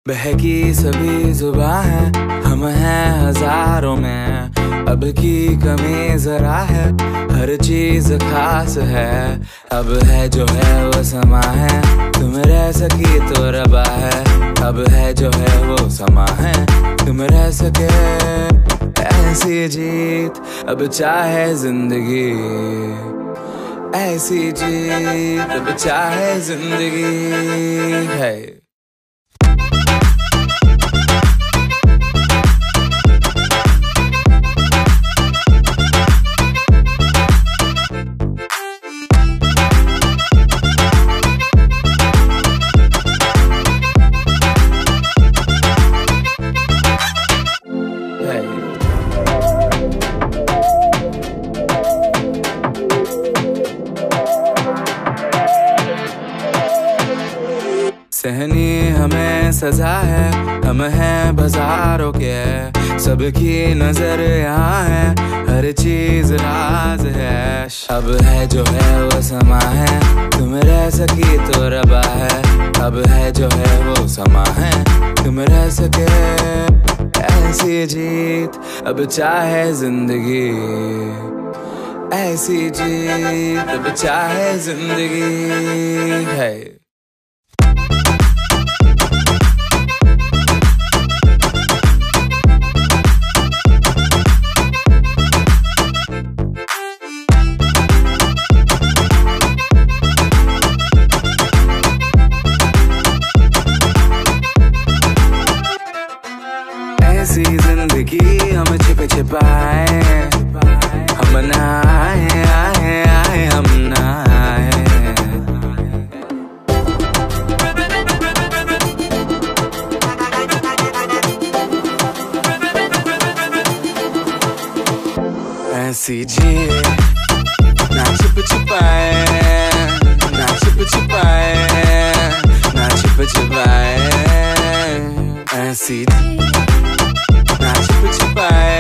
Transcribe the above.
बहकी सभी जुबां है, हम हैं हजारों में, अब की कमी जरा है, हर चीज खास है। अब है जो है वो समा है, तुम रह सकी तो रबा है। अब है जो है वो समा है, तुम रह सके ऐसी जीत, अब चाहे जिंदगी ऐसी जीत, अब चाहे जिंदगी है। सहनी हमें सजा है, हम हैं बाजारों के, सबकी नजर यहाँ है, हर चीज राज है। अब है जो है वो समा है, तुम रह सकी तो रबा है। अब है जो है वो समा है, तुम रह सके ऐसी जीत, अब चाहे जिंदगी ऐसी जीत, अब चाहे जिंदगी है। ऐसी जिंदगी हम छिप छिपाए, हम ना आए आए आए हम ना आए। ऐसी जी ना छिप छिपाए, ना छिप छिपाए, ना छिप छिपाए। ऐसी ना छिप छिपाए,